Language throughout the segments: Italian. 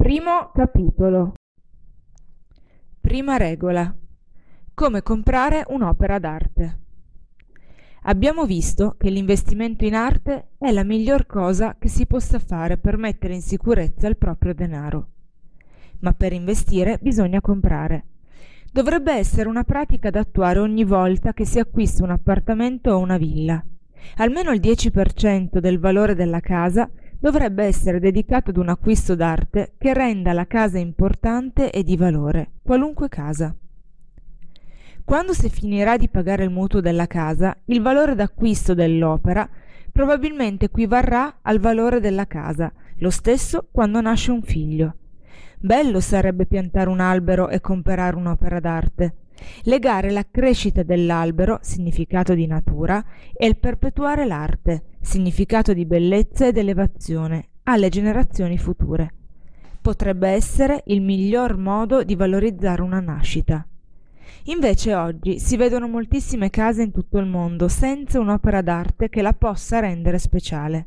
Primo capitolo. Prima regola. Come comprare un'opera d'arte. Abbiamo visto che l'investimento in arte è la miglior cosa che si possa fare per mettere in sicurezza il proprio denaro. Ma per investire bisogna comprare. Dovrebbe essere una pratica da attuare ogni volta che si acquista un appartamento o una villa. Almeno il 10% del valore della casa dovrebbe essere dedicato ad un acquisto d'arte che renda la casa importante e di valore, qualunque casa. Quando si finirà di pagare il mutuo della casa, il valore d'acquisto dell'opera probabilmente equivarrà al valore della casa, lo stesso quando nasce un figlio. Bello sarebbe piantare un albero e comprare un'opera d'arte. Legare la crescita dell'albero, significato di natura, e il perpetuare l'arte, significato di bellezza ed elevazione, alle generazioni future. Potrebbe essere il miglior modo di valorizzare una nascita. Invece oggi si vedono moltissime case in tutto il mondo senza un'opera d'arte che la possa rendere speciale.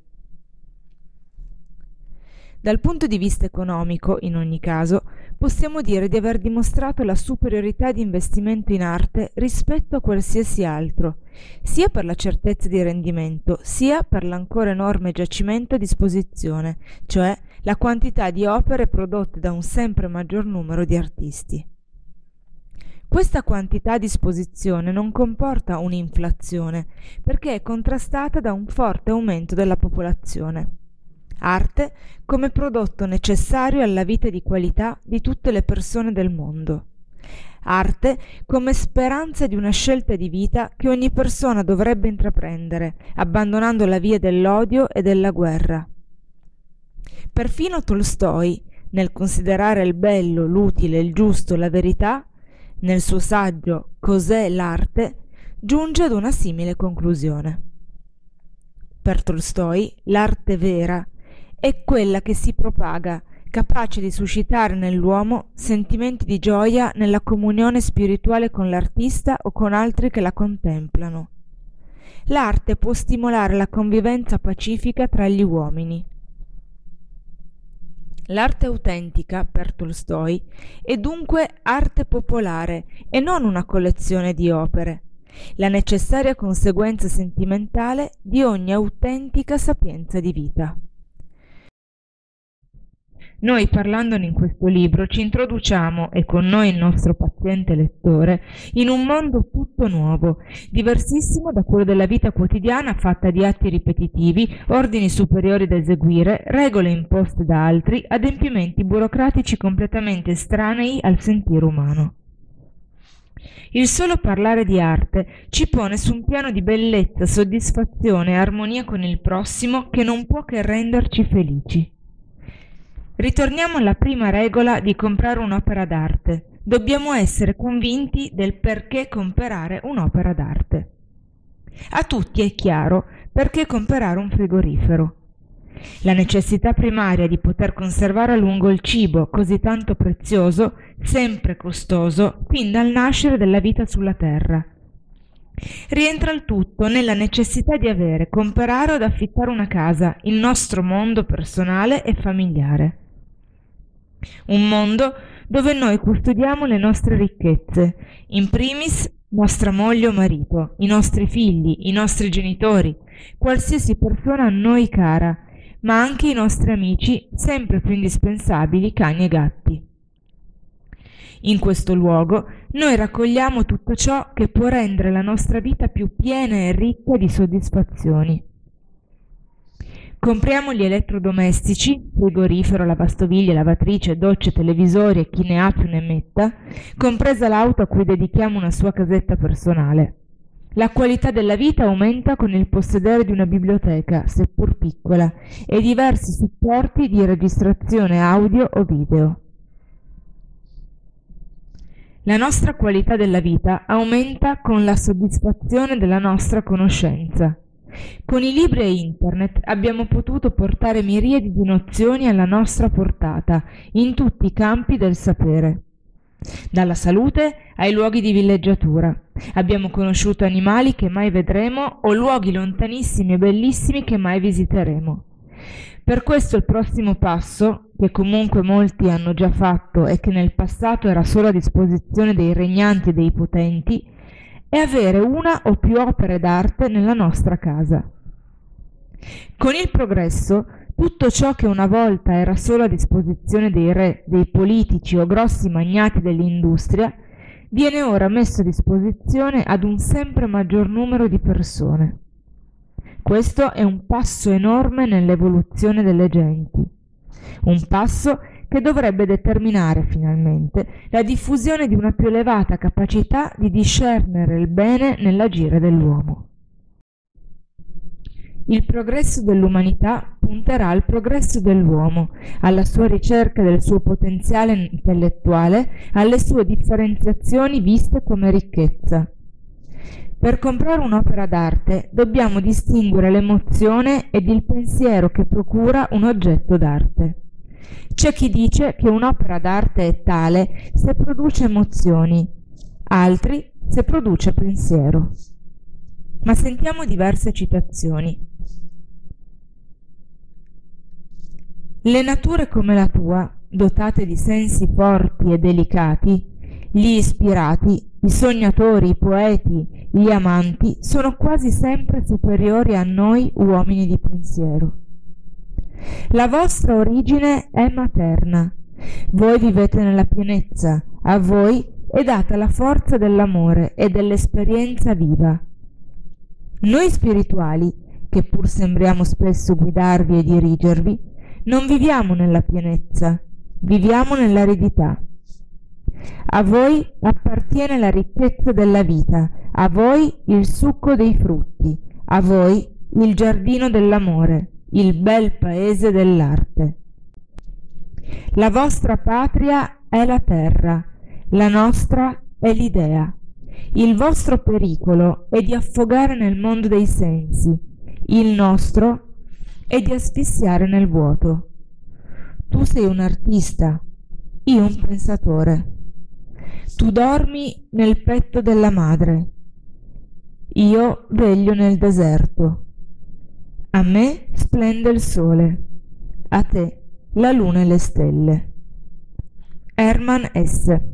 Dal punto di vista economico, in ogni caso, possiamo dire di aver dimostrato la superiorità di investimento in arte rispetto a qualsiasi altro, sia per la certezza di rendimento, sia per l'ancora enorme giacimento a disposizione, cioè la quantità di opere prodotte da un sempre maggior numero di artisti. Questa quantità a disposizione non comporta un'inflazione, perché è contrastata da un forte aumento della popolazione. Arte come prodotto necessario alla vita di qualità di tutte le persone del mondo. Arte come speranza di una scelta di vita che ogni persona dovrebbe intraprendere, abbandonando la via dell'odio e della guerra. Perfino Tolstoi, nel considerare il bello, l'utile, il giusto, la verità, nel suo saggio Cos'è l'arte, giunge ad una simile conclusione. Per Tolstoi, l'arte vera è quella che si propaga, capace di suscitare nell'uomo sentimenti di gioia nella comunione spirituale con l'artista o con altri che la contemplano. L'arte può stimolare la convivenza pacifica tra gli uomini. L'arte autentica, per Tolstoi, è dunque arte popolare e non una collezione di opere, la necessaria conseguenza sentimentale di ogni autentica sapienza di vita. Noi, parlandone in questo libro, ci introduciamo, e con noi il nostro paziente lettore, in un mondo tutto nuovo, diversissimo da quello della vita quotidiana fatta di atti ripetitivi, ordini superiori da eseguire, regole imposte da altri, adempimenti burocratici completamente estranei al sentire umano. Il solo parlare di arte ci pone su un piano di bellezza, soddisfazione e armonia con il prossimo che non può che renderci felici. Ritorniamo alla prima regola di comprare un'opera d'arte. Dobbiamo essere convinti del perché comprare un'opera d'arte. A tutti è chiaro perché comprare un frigorifero. La necessità primaria di poter conservare a lungo il cibo, così tanto prezioso, sempre costoso, fin dal nascere della vita sulla terra. Rientra il tutto nella necessità di avere, comprare o da affittare una casa, il nostro mondo personale e familiare. Un mondo dove noi custodiamo le nostre ricchezze, in primis nostra moglie o marito, i nostri figli, i nostri genitori, qualsiasi persona a noi cara, ma anche i nostri amici, sempre più indispensabili, cani e gatti. In questo luogo noi raccogliamo tutto ciò che può rendere la nostra vita più piena e ricca di soddisfazioni. Compriamo gli elettrodomestici, frigorifero, lavastoviglie, lavatrice, docce, televisori e chi ne ha più ne metta, compresa l'auto a cui dedichiamo una sua casetta personale. La qualità della vita aumenta con il possedere di una biblioteca, seppur piccola, e diversi supporti di registrazione audio o video. La nostra qualità della vita aumenta con la soddisfazione della nostra conoscenza. Con i libri e internet abbiamo potuto portare miriadi di nozioni alla nostra portata in tutti i campi del sapere. Dalla salute ai luoghi di villeggiatura. Abbiamo conosciuto animali che mai vedremo o luoghi lontanissimi e bellissimi che mai visiteremo. Per questo il prossimo passo, che comunque molti hanno già fatto e che nel passato era solo a disposizione dei regnanti e dei potenti, è avere una o più opere d'arte nella nostra casa. Con il progresso, tutto ciò che una volta era solo a disposizione dei re, dei politici o grossi magnati dell'industria, viene ora messo a disposizione ad un sempre maggior numero di persone. Questo è un passo enorme nell'evoluzione delle genti, un passo che dovrebbe determinare finalmente la diffusione di una più elevata capacità di discernere il bene nell'agire dell'uomo. Il progresso dell'umanità punterà al progresso dell'uomo, alla sua ricerca del suo potenziale intellettuale, alle sue differenziazioni viste come ricchezza. Per comprare un'opera d'arte dobbiamo distinguere l'emozione ed il pensiero che procura un oggetto d'arte. C'è chi dice che un'opera d'arte è tale se produce emozioni, altri se produce pensiero. Ma sentiamo diverse citazioni. Le nature come la tua, dotate di sensi forti e delicati, gli ispirati, i sognatori, i poeti, gli amanti, sono quasi sempre superiori a noi uomini di pensiero. La vostra origine è materna. Voi vivete nella pienezza, a voi è data la forza dell'amore e dell'esperienza viva. Noi spirituali, che pur sembriamo spesso guidarvi e dirigervi, non viviamo nella pienezza, viviamo nell'aridità. A voi appartiene la ricchezza della vita, a voi il succo dei frutti, a voi il giardino dell'amore, il bel paese dell'arte. La vostra patria è la terra, la nostra è l'idea. Il vostro pericolo è di affogare nel mondo dei sensi, il nostro è di asfissiare nel vuoto. Tu sei un artista, io un pensatore. Tu dormi nel petto della madre, io veglio nel deserto. A me splende il sole, a te la luna e le stelle. Hermann Hesse.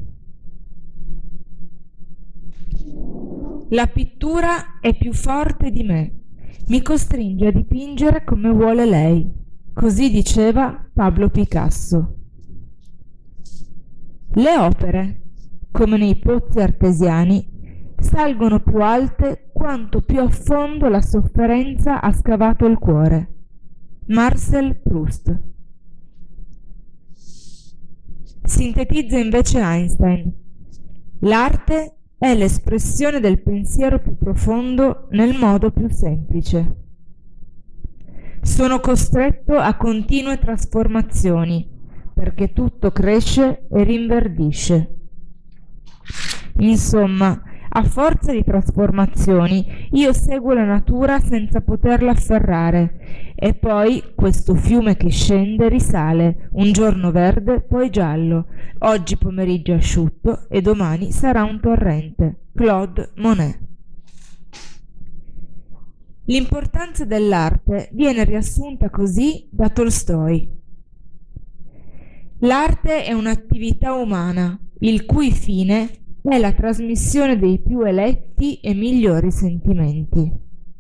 La pittura è più forte di me, mi costringe a dipingere come vuole lei. Così diceva Pablo Picasso. Le opere, come nei pozzi artesiani, salgono più alte quanto più a fondo la sofferenza ha scavato il cuore. Marcel Proust. Sintetizza invece Einstein. L'arte è l'espressione del pensiero più profondo nel modo più semplice. Sono costretto a continue trasformazioni, perché tutto cresce e rinverdisce. Insomma, a forza di trasformazioni, io seguo la natura senza poterla afferrare, e poi questo fiume che scende risale, un giorno verde, poi giallo, oggi pomeriggio asciutto e domani sarà un torrente. Claude Monet. L'importanza dell'arte viene riassunta così da Tolstoi. L'arte è un'attività umana, il cui fine è la trasmissione dei più eletti e migliori sentimenti.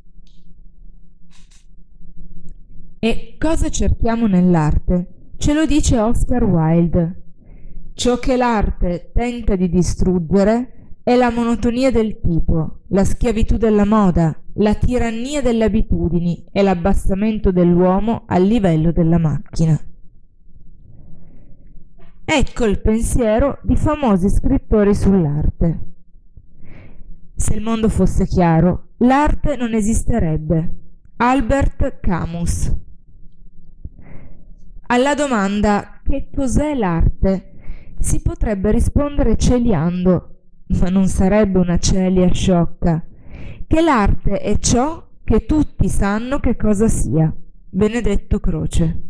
E cosa cerchiamo nell'arte? Ce lo dice Oscar Wilde. Ciò che l'arte tenta di distruggere è la monotonia del tipo, la schiavitù della moda, la tirannia delle abitudini e l'abbassamento dell'uomo al livello della macchina. Ecco il pensiero di famosi scrittori sull'arte. Se il mondo fosse chiaro, l'arte non esisterebbe. Albert Camus. Alla domanda «Che cos'è l'arte?» si potrebbe rispondere celiando, ma non sarebbe una celia sciocca, che l'arte è ciò che tutti sanno che cosa sia. Benedetto Croce.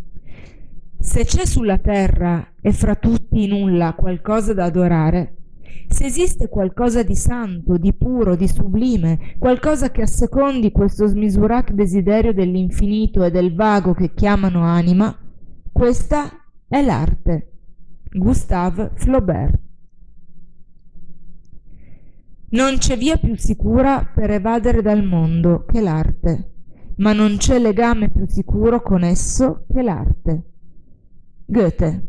Se c'è sulla terra e fra tutti nulla qualcosa da adorare, Se esiste qualcosa di santo, di puro, di sublime, qualcosa che assecondi questo smisurato desiderio dell'infinito e del vago che chiamano anima, questa è l'arte. Gustave Flaubert. Non c'è via più sicura per evadere dal mondo che l'arte, ma non c'è legame più sicuro con esso che l'arte. Goethe.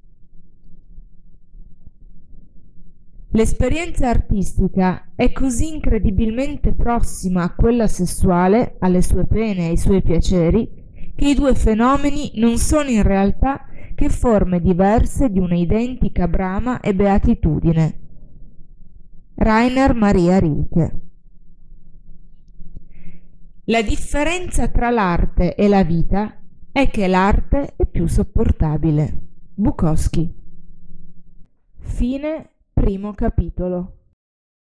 L'esperienza artistica è così incredibilmente prossima a quella sessuale, alle sue pene e ai suoi piaceri, che i due fenomeni non sono in realtà che forme diverse di una identica brama e beatitudine. Rainer Maria Rilke. La differenza tra l'arte e la vita è che l'arte è più sopportabile. Bukowski. Fine primo capitolo.